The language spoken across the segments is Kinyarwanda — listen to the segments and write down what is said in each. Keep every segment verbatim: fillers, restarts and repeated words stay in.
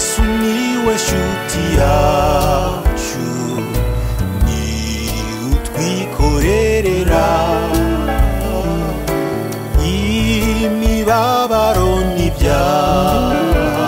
Yesu niwe shuti yacu ni utwikorerera imibabaro n'ibyaha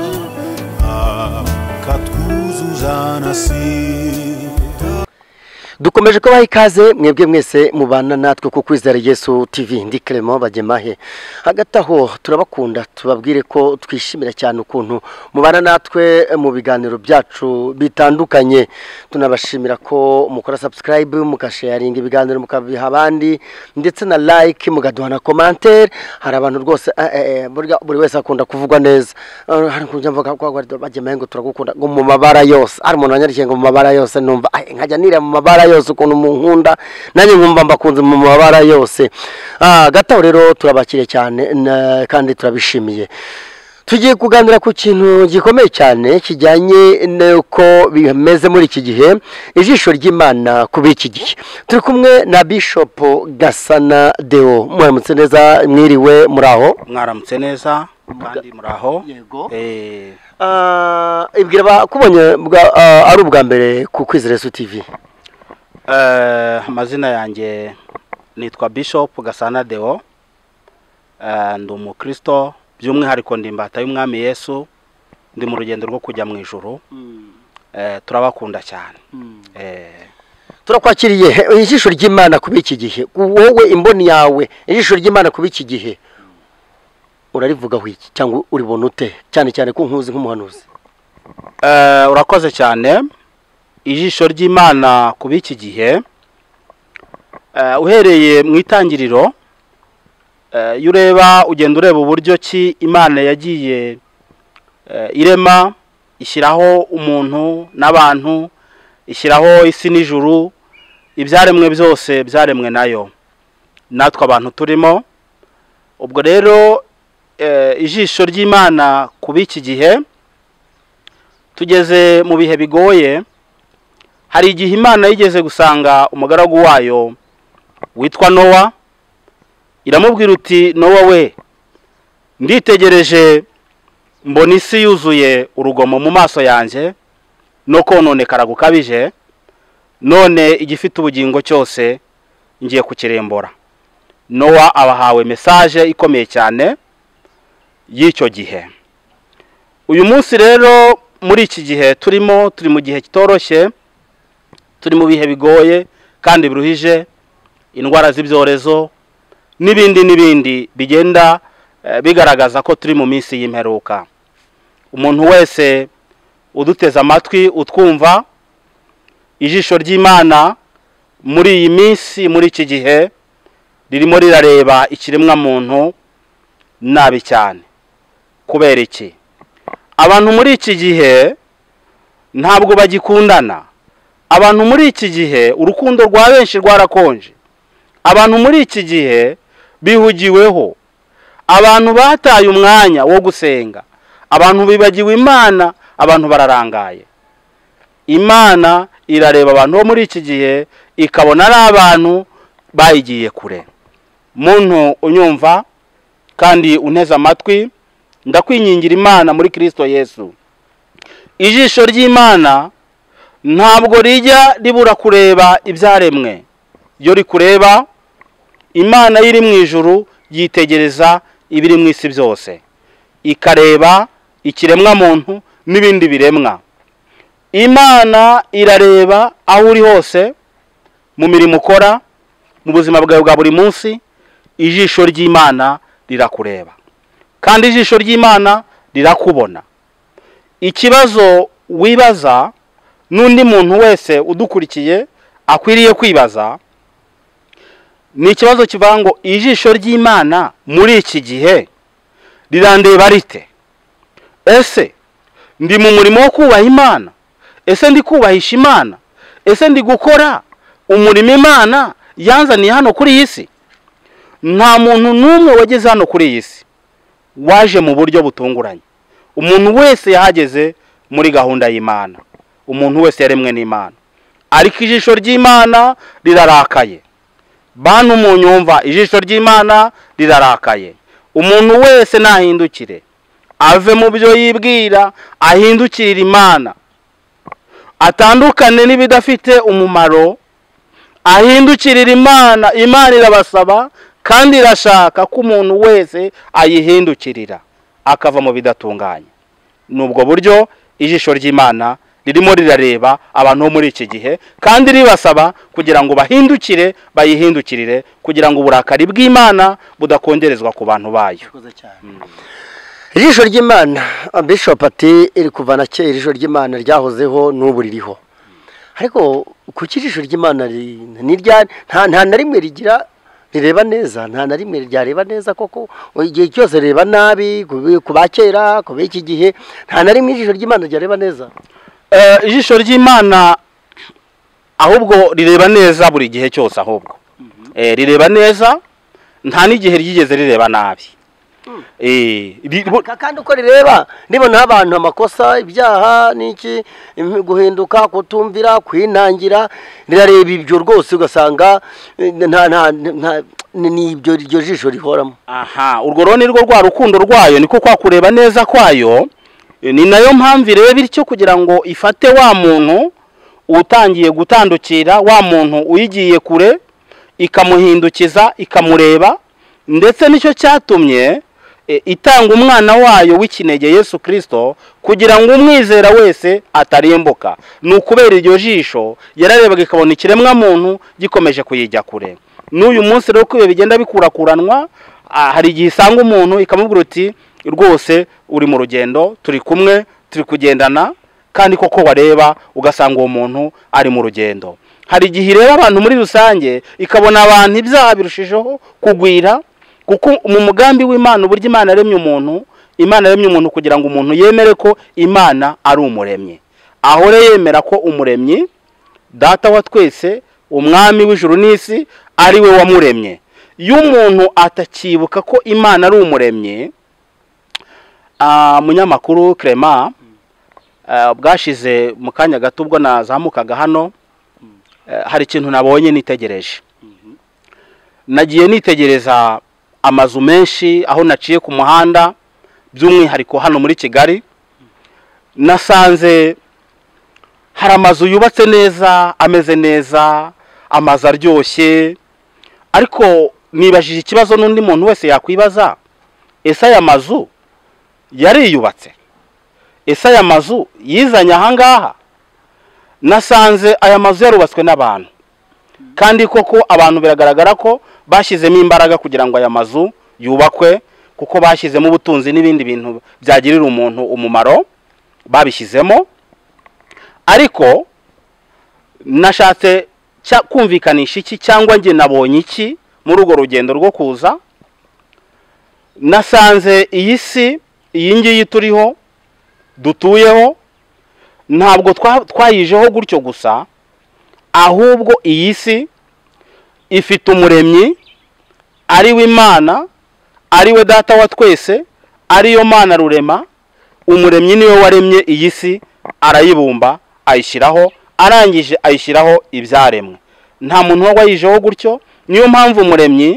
akatwuzuza na sida. Dukomeje kubaha ikaze mwebwe mwese mubana natwe ku Kwizera Yesu T V. Ndi Clement Bagemahe. Hagati aho turabakunda, tubabwire ko twishimira cyane ukuntu mubana natwe mu biganiro byacu bitandukanye. Tunabashimira ko mukora subscribe, mukasharinga ibiganiro, mukabiha abandi, ndetse na like, mugaduha na commentaire. Hari abantu rwose eh, buri wese akunda kuvugwa neza. Hari kunjya mvuga ko Bagemahe ngo turagukunda ngo mu mabara yose. Ari umuntu wanyarike ngo mu mabara yose, numva nkajya nira mu mabara yose ukuntu munkunda, nanjye nkumva mbakunze mu mabara yose. Ah, gataho rero turabakire cyane kandi turabishimiye. Tugiye kuganira ku kintu gikomeye cyane kijyanye nuko bimeze muri iki gihe, ijisho ry'Imana kuba iki gihe. Turi kumwe na Bishop Gasana Deo. Mwaramutse neza, mwiriwe muraho? Mwaramutse neza kandi muraho. Yego. Eh ah ibwira kubonye ari ubwa mbere ku Kwizera Yesu T V. Eh amazina yanjye nitwa Bishop Gasana Deo. Eh ndi umukristo, by'umwihariko ndi imbata y'umwami Yesu, ndi mu rugendo rwo kujya mu ijuru. Eh turabakunda cyane. Eh turakwakiriye. Ijisho ry'Imana kuba iki gihe, wowe imboni yawe, ijisho ry'Imana kuba iki gihe urarivuga wiki cyangwa uribona ute, cyane cyane ko nkuzi nk'umuhanuzi? Eh urakoze cyane. Ijisho ry'Imana kuba iki gihe, eh uhereye mu itangiriro, eh yureba ugenda ureba uburyo ki Imana yagiye irema, ishyiraho umuntu n'abantu, ishyiraho isi n'ijuru, ibyaremwe byose byaremwe nayo, natwe abantu turimo. Ubwo rero ijisho ry'Imana kuba iki gihe, tugeze mu bihe bigoye. Hari igihe Imana yigeze gusanga umugaragu wayo witwa Nowa, iramubwira uti Nowa we, nditegereje mbona isi yuzuye urugomo mu maso yanjye no kononekara gukabije, none igifite ubugingo cyose ngiye kukirembora. Nowa abahawe message ikomeye cyane y'icyo gihe. Uyu munsi rero muri iki gihe turimo, turi mu gihe kitoroshye, turi mu bihe bigoye kandi biruhije, indwara z'ibyorezo n'ibindi n'ibindi bigenda eh, bigaragaza ko turi mu minsi y'imperuka. Umuntu wese uduteza amatwi utwumva, ijisho ry'Imana muri iyi minsi, muri iki gihe, ririmo rirareba ikiremwa muntu nabi cyane. Kubera iki? Abantu muri iki gihe ntabwo bagikundana. Abantu muri iki gihe urukundo rwa benshi rwarakonje. Abantu muri iki gihe bihugiweho. Abantu bataye umwanya wo gusenga. Abantu bibagiwe Imana, abantu bararangaye. Imana irareba abantu bo muri iki gihe, ikabona ari abantu bayigiye kure. Muntu unyumva kandi unteze amatwi, ndakwingingira Imana muri Kristo Yesu. Ijisho ry'Imana ntabwo rijya ribura kureba ibyaremwe. Yo rikureba, Imana iri mu ijuru yitegereza ibiri mu isi byose, ikareba ikiremwa muntu n'ibindi biremwa. Imana irareba aho uri hose, mu mirimo ukora, mu buzima bwawe bwa buri munsi. Ijisho ry'Imana rirakureba kandi ijisho ry'Imana rirakubona. Ikibazo wibaza n'undi muntu wese udukurikiye akwiriye kwibaza, ni ikibazo kivuga ngo ijisho ry'Imana muri iki gihe rirandeba rite? Ese ndi mu murimo wo kubaha Imana? Ese ndi kubahisha Imana? Ese ndi gukora umurimo Imana yanzaniye hano kuri iyi si? Nta muntu n'umwe wageze hano kuri iyi si waje mu buryo butunguranye. Umuntu wese yahageze muri gahunda y'Imana. Umuntu wese yaremwe n'Imana. Ariko ijisho ry'Imana rirarakaye. Bantu munyumva, ijisho ry'Imana rirarakaye. Umuntu wese nahindukire ave mu byo yibwira ahindukirira Imana, atandukane n'ibidafite umumaro, ahindukirira Imana. Imana irabasaba kandi irashaka ko umuntu wese ayihindukirira akava mu bidatunganye. Nubwo buryo ijisho ry'Imana ririmo rirareba abantu bo muri iki gihe, kandi ribasaba kugira ngo bahindukire, bayihindukirire, kugira ngo uburakari bw'Imana budakongerezwa ku bantu bayo. Ijisho ry'Imana, Bishop ati iri kuva na kera, ijisho ry'Imana ryahozeho n'ubu ririho. Ariko ku ijisho ry'Imana ni rya nta nta na rimwe rigira rireba neza, nta na rimwe ryareba neza koko, igihe cyose reba nabi, ku bakera, ku b'iki gihe, nta na rimwe ijisho ry'Imana ryareba neza. Ijisho ry'Imana ahubwo rireba neza buri gihe cyose, ahubwo rireba neza, nta n'igihe ryigeze rireba nabi. Kandi uko rireba ribona abantu amakosa, ibyaha n'iki, guhinduka, kutumvira, kwinangira, rirareba ibyo rwose, ugasanga nta nta ni ibyo iryo jisho rihoramo. Aha, urwo rero ni rwo rwa rukundo rwayo, niko kwa kureba neza kwayo. Ni nayo mpamvu ireba bityo kugira ngo ifate wa muntu utangiye gutandukira, wa muntu uyigiye kure, ikamuhindukiza, ikamureba. Ndetse nicyo cyatumye itanga umwana wayo w'ikinege Yesu Kristo, kugira ngo umwizera wese atarimbuka. Ni ukubera iryo jisho yararebaga ikabona ikiremwa muntu gikomeje kuyijya kure. N'uyu munsi rero ko bigenda bikurakuranwa, hari igihe isanga umuntu ikamubwira uti rwose uri mu rugendo, turi kumwe, turi kugendana, kandi koko wareba ugasanga uwo muntu ari mu rugendo. Hari igihe ireba abantu muri rusange ikabona abantu ibyaha birushijeho kugwira, kuko mu mugambi w'Imana, uburyo Imana yaremye umuntu, Imana yaremye umuntu kugira ngo umuntu yemere ko Imana ari umuremyi. Ahore yemera ko umuremyi, Data wa twese, umwami w'ijuru n'isi, ari we wamuremye. Iyo umuntu atakibuka ko Imana ari umuremyi, munyamakuru Clement, bwashize mu kanya gato ubwo nazamukaga hano, hari ikintu nabonye nitegereje. Nagiye nitegereza amazu menshi aho naciye ku muhanda, by'umwihariko hano muri Kigali. Nasanze hari amazu yubatse neza, ameze neza, amazu aryoshye, ariko nibajije ikibazo n'undi muntu wese yakwibaza, ese aya mazu yariyubatse? Ese aya mazu yizanye ahangaha? Nasanze aya mazu yarubatswe n'abantu, kandi koko abantu biragaragara ko bashyizemo imbaraga kugira ngo aya mazu yubakwe, kuko bashyizemo ubutunzi n'ibindi bintu byagirira umuntu umumaro babishyizemo. Ariko nashatse kumvikanisha iki, cyangwa nge nabonye iki muri urwo rugendo rwo kuza? Nasanze iyi si, iyi ngiyi turiho, dutuyeho, ntabwo twayijeho gutyo gusa, ahubwo iyi si ifite umuremyi, ari we Imana, ari we Data wa twese, ariyo Mana rurema. Umuremyi niwe waremye iyi si, arayibumba, ayishyiraho, arangije ayishyiraho ibyaremwe. Nta muntu wayijeho gutyo. Niyo mpamvu umuremyi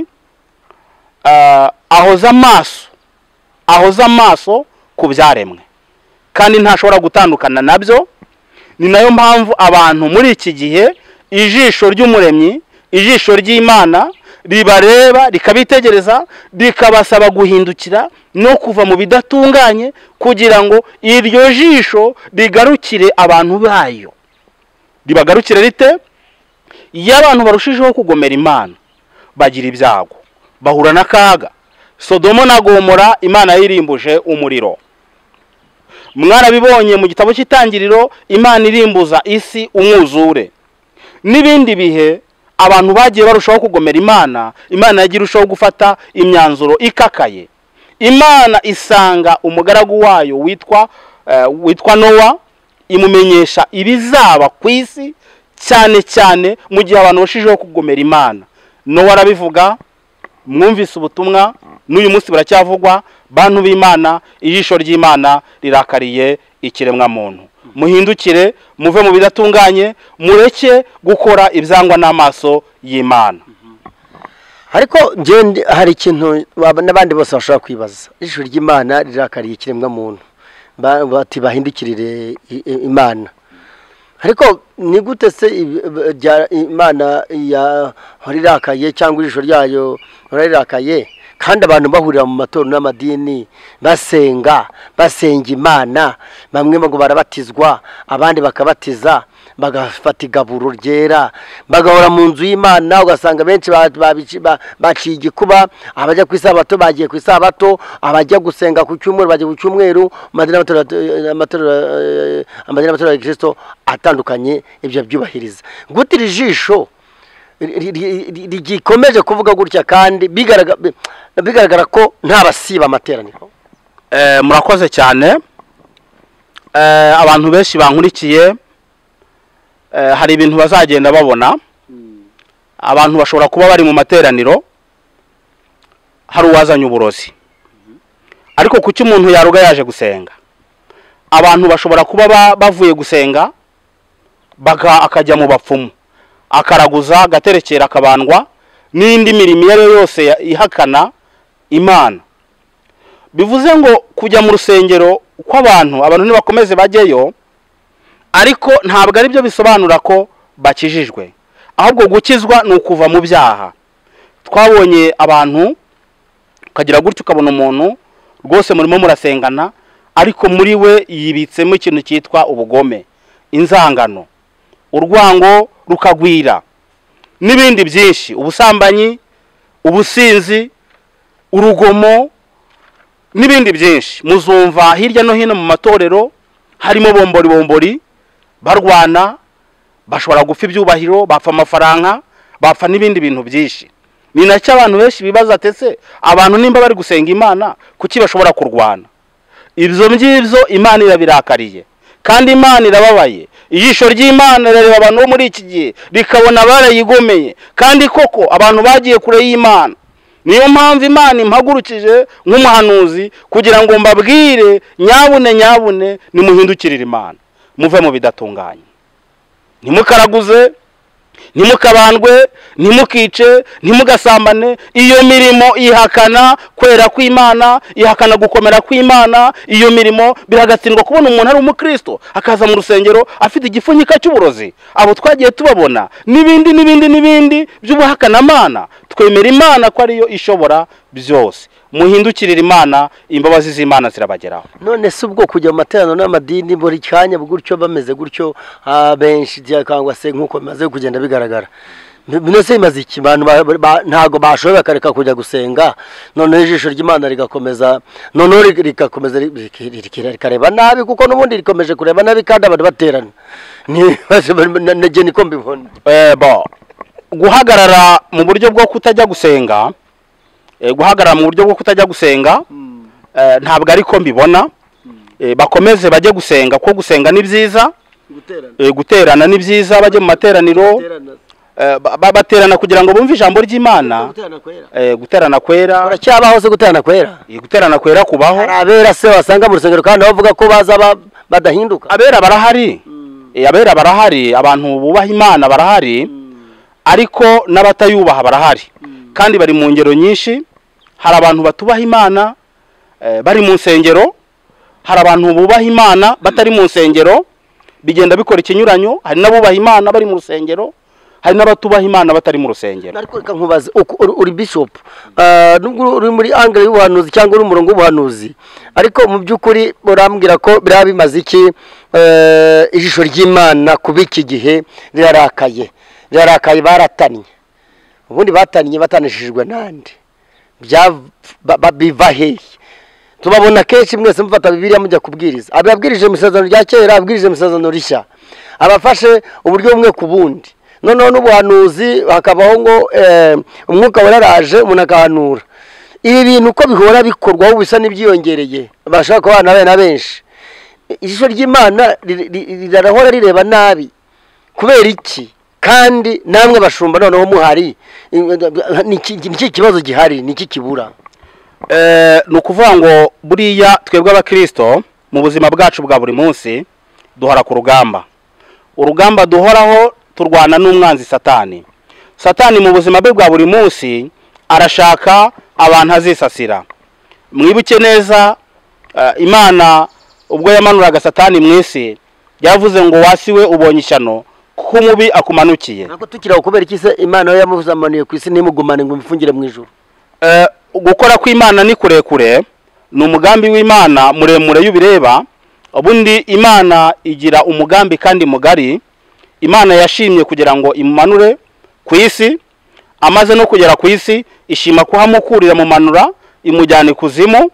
ahoza amaso, ahoza amaso ku byaremwe, kandi ntashobora gutandukana nabyo. Ni nayo mpamvu abantu muri iki gihe ijisho ry'umuremyi, ijisho ry'Imana ribareba, rikabitegereza, rikabasaba guhindukira no kuva mu bidatunganye, kugira ngo iryo jisho rigarukire abantu bayo. Ribagarukire rite? Iyo abantu barushijeho kugomera Imana, bagira ibyago, bahura n'akaga. Sodomo na Gomora Imana yirimbuje umuriro. Mwarabibonye mu gitabo cy'Itangiriro, Imana irimbuza isi umwuzure. N'ibindi bihe abantu bagiye barushaho kugomera Imana, Imana yagiye irushaho gufata imyanzuro ikakaye. Imana isanga umugaragu wayo witwa uh, witwa Nowa, imumenyesha ibizaba ku isi, cyane cyane mu gihe abantu bashijeho kugomera Imana. Nowa arabivuga, mwumvise ubutumwa, n'uyu munsi baracyavugwa. Bantu b'Imana, ijisho ry'Imana rirakariye ikiremwa muntu. Muhindukire, muve mu bidatunganye, mureke gukora ibyangwa n'amaso y'Imana. ariko njye hari ikintu n'abandi bose bashobora kwibaza. Ijisho ry'Imana rirakariye ikiremwa muntu bati bahindukirire Imana, ariko ni gute se Imana ya rirakaye cyangwa ijisho ryayo rirakaye kandi abantu bahurira mu matorero n'amadini basenga basenga Imana, bamwe ngo barabatizwa abandi bakabatiza bagafata igaburo ryera bagahora mu nzu y'Imana, ugasanga benshi baciye igikuba, abajya ku isabato bagiye ku isabato, abajya gusenga ku cyumweru bagiye ku cyumweru, amadini y'amatorero ya Kristo atandukanye ibyo byubahiriza. Gutira ijisho rigikomeje kuvuga gutya kandi bigaragara ko nta basiba amateraniro. Murakoze cyane. Abantu benshi bankurikiye hari ibintu bazagenda babona. Abantu bashobora kuba bari mu materaniro, hari uwazanye uburozi, ariko kuki umuntu yaruga yaje gusenga. Abantu bashobora kuba bavuye gusenga baga akajya mu bapfumu, akaraguza, agaterekera, akabandwa n'indi mirimo iyo yose ihakana Imana. Bivuze ngo kujya mu rusengero kw'abantu abantu nibakomeze bajyeyo, ariko ntabwo ari byo bisobanura ko bakijijwe, ahubwo gukizwa ni ukuva mu byaha. Twabonye abantu ukagira gutyo ukabona umuntu rwose murimo murasengana, ariko muri we yibitsemo ikintu cyitwa ubugome, inzangano, urwango rukagwira n'ibindi byinshi, ubusambanyi, ubusinzi, urugomo n'ibindi byinshi. Muzumva hirya no hino mu matorero harimo bombori bombori barwana, bashobora gupfa ibyubahiro, bapfa amafaranga, bapfa n'ibindi bintu byinshi. Ni nacyo abantu benshi bibaza atese abantu nimba bari gusenga Imana kuki bashobora kurwana. Ibyo ngibyo Imana irabirakariye kandi Imana irababaye. Ijisho ry'Imana rireba abantu bo muri iki gihe rikabona barayigomeye, kandi koko abantu bagiye kure y'Imana. Niyo mpamvu Imana impagurukije nk'umuhanuzi kugira ngo mbabwire nyabune nyabune nimuhindukirire Imana, muve mu bidatunganye, ntimukaraguze, ntimukabandwe, ntimukice, ntimugasambane. Iyo mirimo ihakana kwera kw'Imana, ihakana gukomera kw'Imana. Iyo mirimo biragatsindwa kubona umuntu ari umukristo akaza mu rusengero afite igifunyika cy'uburozi. Abo twagiye tubabona n'ibindi n'ibindi n'ibindi by'ubuhakana Imana. Twemera Imana ko ariyo ishobora byose. Muhindukirire Imana, imbabazi z'Imana zirabageraho. None se ubwo kujya mu materaniro n'amadini buri cyanya gutyo bameze gutyo benshi cyangwa se nkuko bimaze kugenda bigaragara, bino se imaze iki? Ntago bashoboye bakareka kujya gusenga, none ijisho ry'Imana rigakomeza, none rikakomeza rikareba nabi, kuko n'ubundi rikomeje kureba nabi kandi abantu baterana. Nege niko mbibona. Guhagarara mu buryo bwo kutajya gusenga, guhagarara mu buryo bwo kutajya gusenga ntabwo ariko mbibona. Bakomeze bajye gusenga, ko gusenga ni byiza, guterana ni byiza, bajye mu materaniro baterana kugira ngo bumve ijambo ry'Imana. Guterana kwera baracyabaho se? Guterana kwera guterana kwera kubaho. Abera se wasanga mu rusengero kandi bavuga ko baza badahinduka. Abera barahari, abera barahari, abantu bubaha Imana barahari, ariko n'abatayubaha barahari kandi bari mu ngero nyinshi. Hari abantu batubaha Imana bari mu nsengero, hari abantu bubaha Imana batari mu nsengero, bigenda bikora ikinyuranyo. Hari n'abubaha Imana bari mu rusengero, hari n'abatubaha Imana batari mu rusengero. Ariko reka nkubaze, uri bishop, nubwo uri muri angle y'ubuhanuzi cyangwa uri umurongo w'ubuhanuzi, ariko mu by'ukuri urambwira ko biraba bimaze iki ijisho ry'Imana kuba iki gihe rirarakaye? Rirarakaye, baratanye. Ubundi batanye batanishijwe nande? Biva hehe? Tubabona kenshi mwese mufata Bibiliya mujya kubwiriza, ababwirije mu isezerano rya kera, ababwirije mu isezerano rishya, abafashe uburyo bumwe ku bundi. Noneho n'ubuhanuzi hakabaho ngo umwuka wararaje umuntu akahanura. Ibi bintu uko bihora bikorwa ubu bisa n'ibyiyongereye, bashaka ko abana bene benshi. Ijisho ry'Imana rirahora rireba nabi kubera iki? Kandi namwe bashumba noneho muhari, niki kibazo gihari, niki kibura? Ni ukuvuga ngo buriya twebwe abakristo mu buzima bwacu bwa buri munsi duhora ku rugamba. Urugamba duhoraho turwana n'umwanzi Satani. Satani mu buzima bwe bwa buri munsi arashaka abantu azisasira. Mwibuke neza Imana ubwo yamanuraga Satani mu isi yavuze ngo wasiwe ubonye ishyano kuko umubi akumanukiye. Nako tukira ukubera iki se Imana yo yamuzamaniye ku isi nimugumane ngo mfungire mu ijuru? Eh gukora kw'Imana ni kurekure, ni umugambi w'Imana muremure y'ubireba. Ubundi Imana igira umugambi kandi mugari. Imana yashimye kugira ngo imumanure ku isi, amaze no kugera ku isi ishima kuhamukurira mu manura imujyane kuzimu.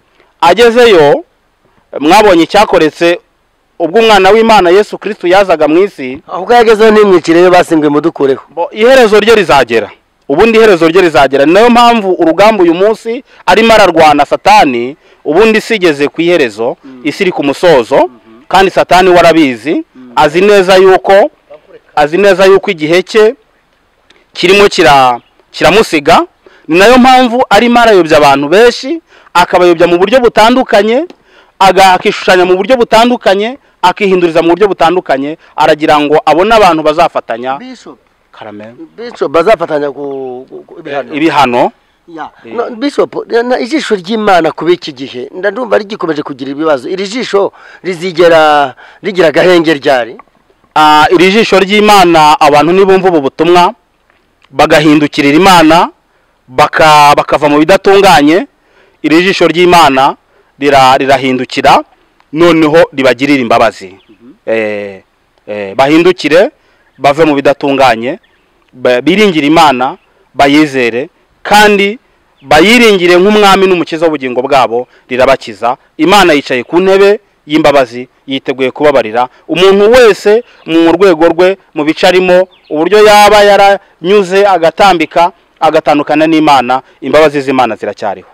Agezeyo mwabonye icyakoretse ubwo umwana w'Imana Yesu Kristo yazaga mu isi. Ahubwo yagezeho nimwicire basingwe mudukureho. Iherezo rye rizagera. Ubundi iherezo rye rizagera. Nayo mpamvu urugamba uyu munsi arimo ararwana Satani, ubundi sigeze ku iherezo, isi iri ku musozo, kandi Satani warabizi, azi neza yuko azi neza yuko igihe cye kirimo kira kiramusiga. Ni nayo mpamvu arimo arayobya abantu benshi, akabayobya mu buryo butandukanye, agakishushanya mu buryo butandukanye, akihinduriza mu buryo butandukanye, aragira ngo abone abantu bazafatanya. Bishop Karame. Bishop bazafatanya ku ibihano. Ibihano. Ya. No, Bishop ijisho ry'Imana kubiki gihe ndandumva rigikomeje kugira ibibazo. Iri jisho rizigera rigira gahenge ryari? Ah iri jisho ry'Imana abantu nibumva ubu butumwa bagahindukirira Imana baka bakava mu bidatunganye, iri jisho ry'Imana rira rirahindukira noneho ribagirira imbabazi. Eh eh bahindukire bave mu bidatunganye, biringira Imana, bayizere kandi bayiringire nk'umwami n'umukiza w'ubugingo bwabo, rirabakiza. Imana yicaye ku ntebe y'imbabazi, yiteguye kubabarira umuntu wese mu rwego rwe, mu bicarimo, uburyo yaba yaranyuze agatambika agatandukana n'Imana. Imbabazi z'Imana ziracyariho.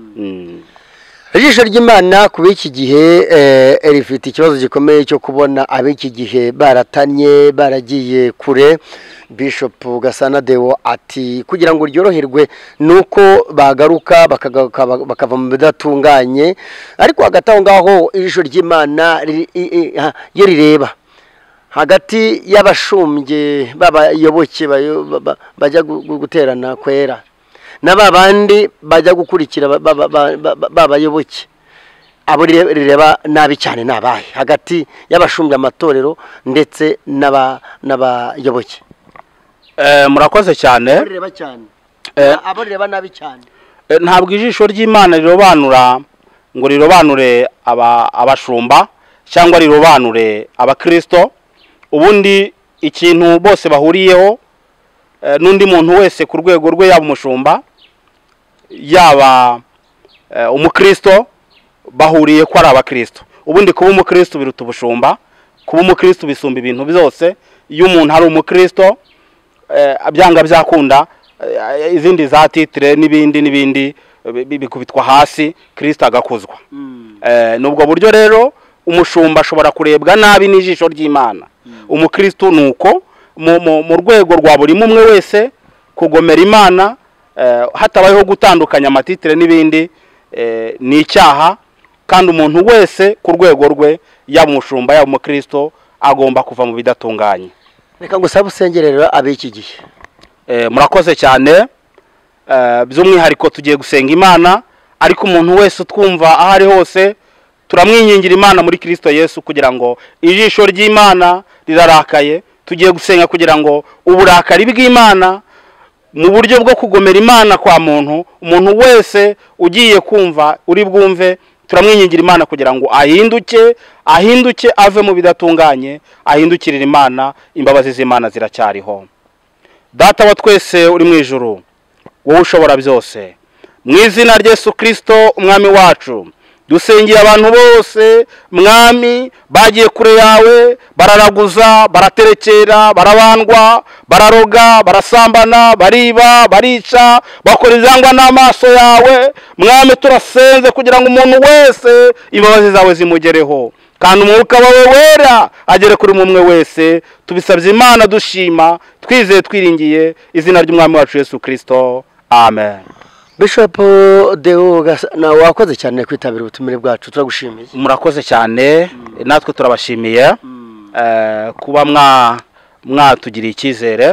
Ijisho ry'Imana kubiki gihe eh rifite ikibazo gikomeye cyo kubona abiki gihe baratanye baragiye kure. Bishop Gasana Deo ati kugira ngo ryoroherwe nuko bagaruka bakava mu bidatunganye, ariko hagataho ngaho ijisho ry'Imana yo rireba hagati y'abashumbye babayoboke bajya guterana kwera n'ababandi bajya gukurikira babayoboke. Abo rireba nabi cyane nabaye hagati y'abashumbye amatorero ndetse n'aba n'abayoboke. Eh murakoze cyane. Abo rireba cyane. Eh abo rireba nabi cyane. Ntabwo ijisho ry'Imana rirobanura ngo rirobanure aba abashumba cyangwa rirobanure abakristo. Ubundi ikintu bose bahuriyeho n'undi muntu wese ku rwego rwe, yaba umushumba yaba umukristo, bahuriye ko ari abakristo. Ubundi kuba umukristo biruta ubushumba, kuba umukristo bisumba ibintu byose. Iyo umuntu ari umukristo abyanga byakunda izindi za titre n'ibindi n'ibindi bikubitwa hasi, Kristo agakuzwa. Eh nubwo buryo rero umushumba ashobora kurebwa nabi n'ijisho ry'Imana. Umukristo nuko mu rwego rwa buri mumwe wese kugomera Imana hatabayeho gutandukanya amatitre n'ibindi ni icyaha, kandi umuntu wese ku rwego rwe, yaba umushumba yaba umukristo, agomba kuva mu bidatunganye. Reka ngusaba usengerera abiki gihe. Eh murakoze cyane. Eh by'umwihariko tugiye gusenga Imana, ariko umuntu wese twumva ahari hose turamwingingira Imana muri Kristo Yesu kugira ngo ijisho ry'Imana rirarakaye. Tugiye gusenga kugira ngo uburakari bw'Imana mu buryo bwo kugomera Imana kwa muntu, umuntu wese ugiye kumva uri bwumve, turamwingingira Imana kugira ngo ahinduke ahinduke ave mu bidatunganye, ahindukirira Imana. Imbabazi z'Imana ziracyariho. Data wa twese uri mu ijuru, wowe ushobora byose, mu izina rya Yesu Kristo umwami wacu, dusengeye abantu bose mwami bagiye kure yawe, bararaguza, baraterekera, barabandwa, bararoga, barasambana, bariba, barica, bakora izangwa n'amaso yawe. Mwami turasenze kugira ngo umuntu wese imbabazi zawe zimugereho, kandi umwuka wawe wera agere kuri umwe wese. Tubisabye Imana dushima, twizeye twiringiye izina ry'umwami wacu Yesu Kristo. Amen. Bishop Deo Gasana wakoze cyane kwitabira ubutumire bwacu, turagushimiye. Murakoze cyane. mm. Natwe turabashimiye mm. eh kuba mwa mwatugiriye icyizere. mm.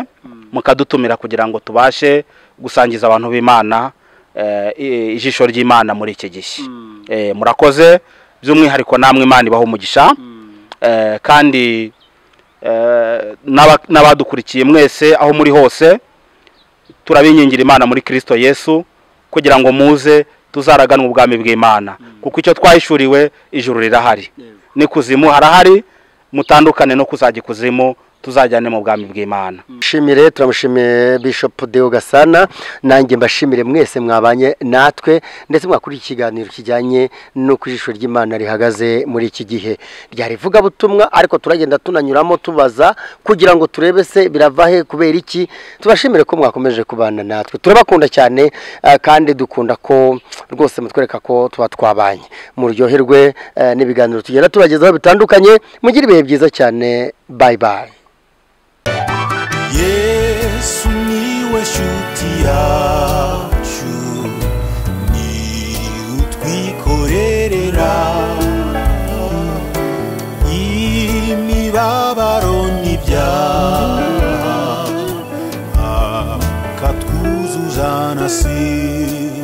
mukadutumira kugira ngo tubashe gusangiza abantu b'Imana ijisho ry'Imana muri iki gihe. Murakoze by'umwihariko namwe Imana ibaho umugisha, kandi n'abadukurikiye mwese aho muri hose turabingingira Imana muri Kristo Yesu kugira ngo muze tuzaraganwa ubwami bw'Imana, kuko icyo twahishuriwe ijuru rirahari n'ikuzimu harahari, mutandukane no kuzajya ikuzimu tuzajyane mu bwami bw'Imana. Shimire, turamushimiye Bishop Deo Gasana, nanjye mbashimire mwese mwabanye natwe ndetse mwakuri ikiganiro kijyanye no kujisho ry'Imana rihagaze muri iki gihe. Ryarivuga butumwa ariko turagenda tunanyuramo tubaza kugira ngo turebe se birava he kubera iki. Tubashimire ko mwakomeje kubana natwe, turabakunda cyane uh, kandi dukunda ko rwose mutwereka ko tuba twabanye. Muryoherwe uh, n'ibiganiro tugenda tubagezaho bitandukanye. Mugire ibihe byiza cyane, bye bye. Yesu niwe shuti yacu, ni utwikorerera imibabaro n'ibyaha, akatwuzuza na sida.